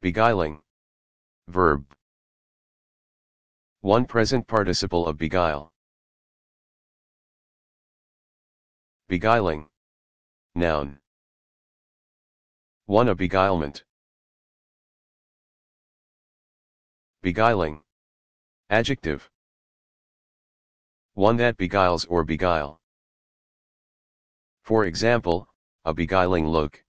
Beguiling. Verb. 1 Present participle of beguile. Beguiling. Noun. 1 A beguilement. Beguiling. Adjective. 1 That beguiles or beguile. For example, a beguiling look.